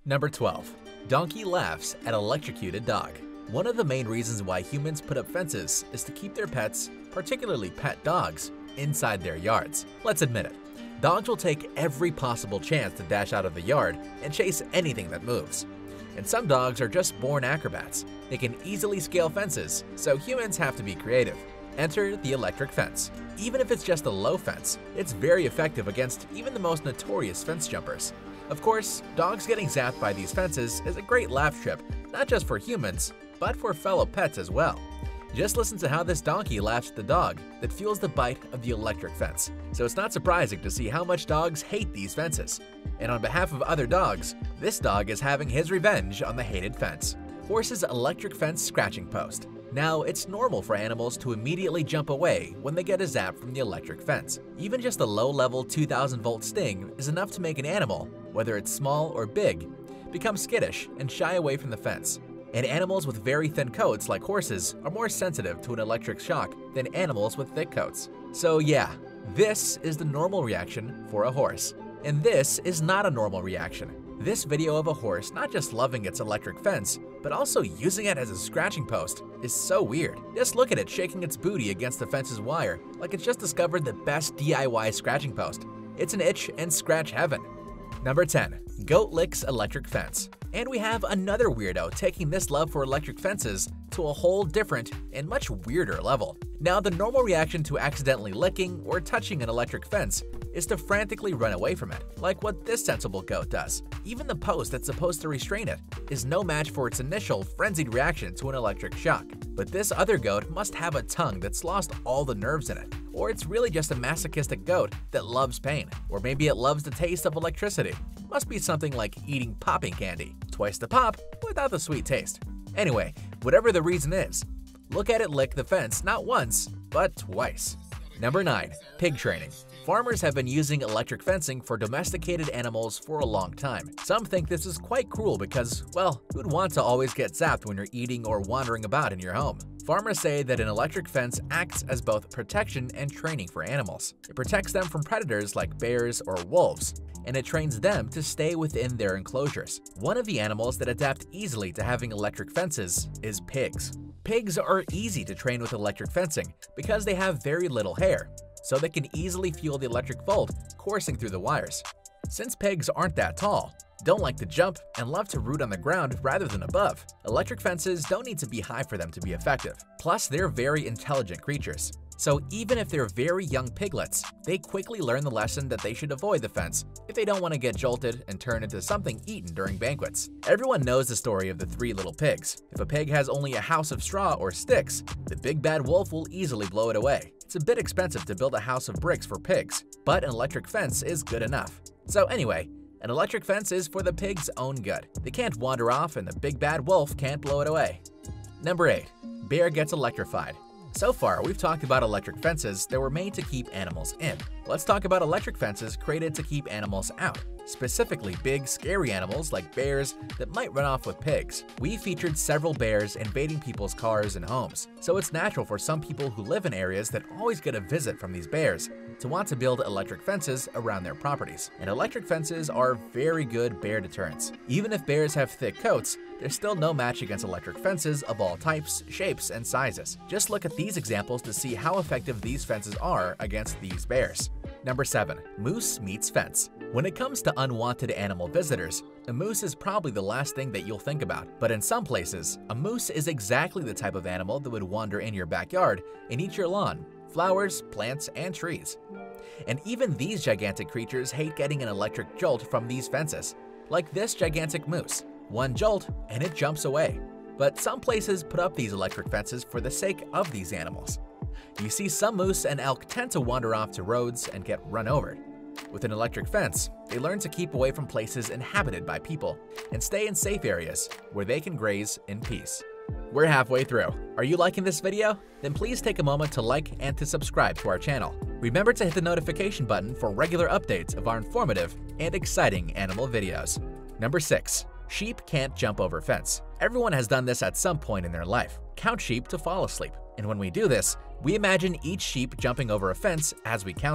Number 12. Donkey laughs at electrocuted dog. One of the main reasons why humans put up fences is to keep their pets, particularly pet dogs, inside their yards. Let's admit it, dogs will take every possible chance to dash out of the yard and chase anything that moves. And some dogs are just born acrobats. They can easily scale fences, so humans have to be creative. Enter the electric fence. Even if it's just a low fence, it's very effective against even the most notorious fence jumpers. Of course, dogs getting zapped by these fences is a great laugh trip, not just for humans, but for fellow pets as well. Just listen to how this donkey laughs at the dog that feels the bite of the electric fence. So it's not surprising to see how much dogs hate these fences. And on behalf of other dogs, this dog is having his revenge on the hated fence. Horse's electric fence scratching post. Now, it's normal for animals to immediately jump away when they get a zap from the electric fence. Even just a low-level 2000-volt sting is enough to make an animal, whether it's small or big, become skittish and shy away from the fence. And animals with very thin coats, like horses, are more sensitive to an electric shock than animals with thick coats. So yeah, this is the normal reaction for a horse. And this is not a normal reaction. This video of a horse not just loving its electric fence, but also using it as a scratching post is so weird. Just look at it shaking its booty against the fence's wire like it's just discovered the best DIY scratching post. It's an itch and scratch heaven. Number 10. Goat licks electric fence. And we have another weirdo taking this love for electric fences to a whole different and much weirder level. Now, the normal reaction to accidentally licking or touching an electric fence is to frantically run away from it, like what this sensible goat does. Even the post that's supposed to restrain it is no match for its initial frenzied reaction to an electric shock. But this other goat must have a tongue that's lost all the nerves in it. Or it's really just a masochistic goat that loves pain. Or maybe it loves the taste of electricity. Must be something like eating popping candy. Twice the pop without the sweet taste. Anyway, whatever the reason is, look at it lick the fence not once, but twice. Number 9. Pig training. Farmers have been using electric fencing for domesticated animals for a long time. Some think this is quite cruel because, well, who'd want to always get zapped when you're eating or wandering about in your home? Farmers say that an electric fence acts as both protection and training for animals. It protects them from predators like bears or wolves, and it trains them to stay within their enclosures. One of the animals that adapt easily to having electric fences is pigs. Pigs are easy to train with electric fencing because they have very little hair, so they can easily feel the electric volt coursing through the wires. Since pigs aren't that tall, don't like to jump, and love to root on the ground rather than above, electric fences don't need to be high for them to be effective. Plus, they're very intelligent creatures. So even if they're very young piglets, they quickly learn the lesson that they should avoid the fence if they don't want to get jolted and turn into something eaten during banquets. Everyone knows the story of the 3 little pigs. If a pig has only a house of straw or sticks, the big bad wolf will easily blow it away. It's a bit expensive to build a house of bricks for pigs, but an electric fence is good enough. So anyway, an electric fence is for the pig's own good. They can't wander off and the big bad wolf can't blow it away. Number 8. Bear gets electrified. So far, we've talked about electric fences that were made to keep animals in. Let's talk about electric fences created to keep animals out, specifically big, scary animals like bears that might run off with pigs. We featured several bears invading people's cars and homes, so it's natural for some people who live in areas that always get a visit from these bears to want to build electric fences around their properties. And electric fences are very good bear deterrents. Even if bears have thick coats, there's still no match against electric fences of all types, shapes, and sizes. Just look at these examples to see how effective these fences are against these bears. Number 7. Moose meets fence. When it comes to unwanted animal visitors, a moose is probably the last thing that you'll think about. But in some places, a moose is exactly the type of animal that would wander in your backyard and eat your lawn, flowers, plants, and trees. And even these gigantic creatures hate getting an electric jolt from these fences, like this gigantic moose. One jolt and it jumps away. But some places put up these electric fences for the sake of these animals. You see, some moose and elk tend to wander off to roads and get run over. With an electric fence, they learn to keep away from places inhabited by people and stay in safe areas where they can graze in peace. We're halfway through. Are you liking this video? Then please take a moment to like and to subscribe to our channel. Remember to hit the notification button for regular updates of our informative and exciting animal videos. Number 6. Sheep can't jump over fence. Everyone has done this at some point in their life. Count sheep to fall asleep. And when we do this, we imagine each sheep jumping over a fence as we count them.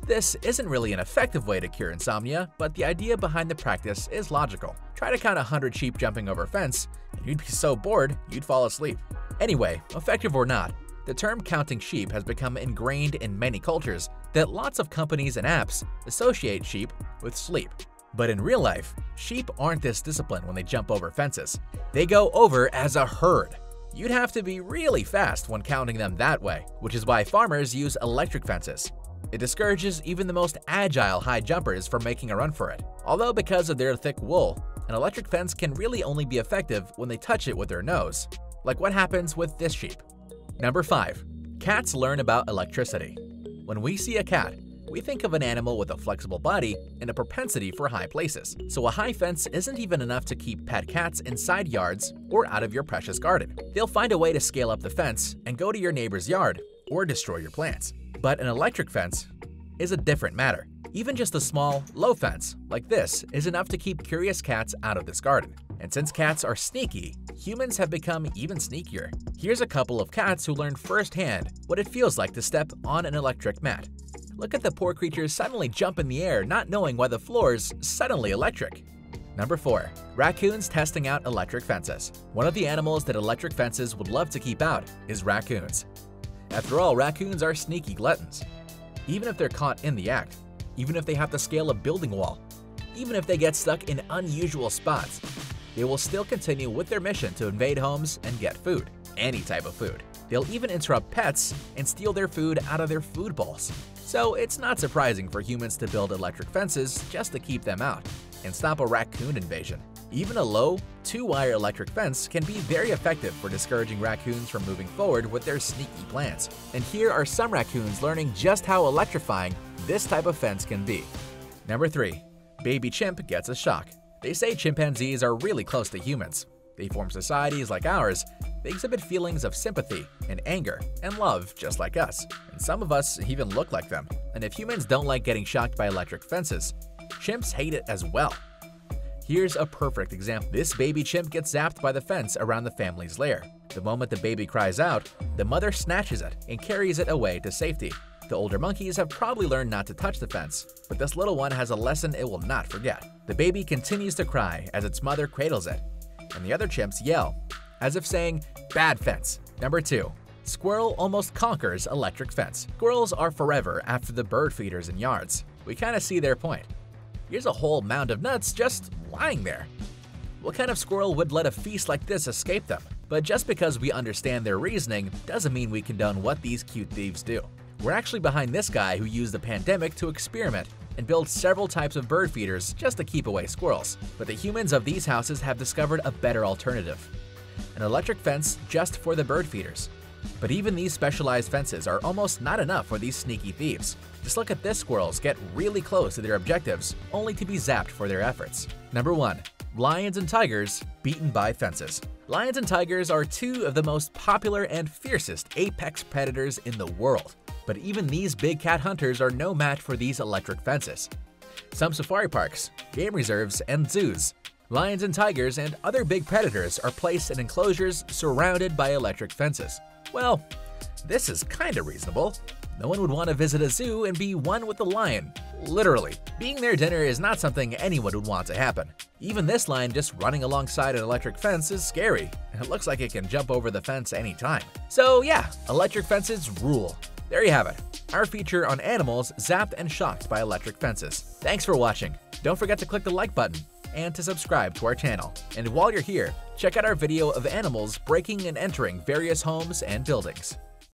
This isn't really an effective way to cure insomnia, but the idea behind the practice is logical. Try to count 100 sheep jumping over a fence, and you'd be so bored you'd fall asleep. Anyway, effective or not, the term counting sheep has become ingrained in many cultures that lots of companies and apps associate sheep with sleep. But in real life, sheep aren't this disciplined when they jump over fences. They go over as a herd. You'd have to be really fast when counting them that way, which is why farmers use electric fences. It discourages even the most agile high jumpers from making a run for it. Although because of their thick wool, an electric fence can really only be effective when they touch it with their nose, like what happens with this sheep. Number 5. Cats learn about electricity. When we see a cat, we think of an animal with a flexible body and a propensity for high places. So a high fence isn't even enough to keep pet cats inside yards or out of your precious garden. They'll find a way to scale up the fence and go to your neighbor's yard or destroy your plants. But an electric fence is a different matter. Even just a small, low fence like this is enough to keep curious cats out of this garden. And since cats are sneaky, humans have become even sneakier. Here's a couple of cats who learned firsthand what it feels like to step on an electric mat. Look at the poor creatures suddenly jump in the air, not knowing why the floor's suddenly electric. Number 4. Raccoons testing out electric fences. One of the animals that electric fences would love to keep out is raccoons. After all, raccoons are sneaky gluttons. Even if they're caught in the act, even if they have to scale a building wall, even if they get stuck in unusual spots, they will still continue with their mission to invade homes and get food, any type of food. They'll even interrupt pets and steal their food out of their food bowls. So it's not surprising for humans to build electric fences just to keep them out and stop a raccoon invasion. Even a low, 2-wire electric fence can be very effective for discouraging raccoons from moving forward with their sneaky plans. And here are some raccoons learning just how electrifying this type of fence can be. Number 3. Baby chimp gets a shock. They say chimpanzees are really close to humans. They form societies like ours. They exhibit feelings of sympathy and anger and love just like us. And some of us even look like them. And if humans don't like getting shocked by electric fences, chimps hate it as well. Here's a perfect example. This baby chimp gets zapped by the fence around the family's lair. The moment the baby cries out, the mother snatches it and carries it away to safety. The older monkeys have probably learned not to touch the fence, but this little one has a lesson it will not forget. The baby continues to cry as its mother cradles it, and the other chimps yell, as if saying, "Bad fence." Number 2. Squirrel almost conquers electric fence. Squirrels are forever after the bird feeders in yards. We kinda see their point. Here's a whole mound of nuts just lying there. What kind of squirrel would let a feast like this escape them? But just because we understand their reasoning doesn't mean we condone what these cute thieves do. We're actually behind this guy who used the pandemic to experiment and build several types of bird feeders just to keep away squirrels. But the humans of these houses have discovered a better alternative: an electric fence just for the bird feeders. But even these specialized fences are almost not enough for these sneaky thieves. Just look at this squirrels get really close to their objectives only to be zapped for their efforts. Number 1. Lions and tigers beaten by fences. Lions and tigers are two of the most popular and fiercest apex predators in the world. But even these big cat hunters are no match for these electric fences. Some safari parks, game reserves, and zoos, lions and tigers and other big predators are placed in enclosures surrounded by electric fences. Well, this is kinda reasonable. No one would want to visit a zoo and be one with the lion, literally. Being near dinner is not something anyone would want to happen. Even this lion just running alongside an electric fence is scary, and it looks like it can jump over the fence anytime. So yeah, electric fences rule. There you have it, our feature on animals zapped and shocked by electric fences. Thanks for watching. Don't forget to click the like button and to subscribe to our channel. And while you're here, check out our video of animals breaking and entering various homes and buildings.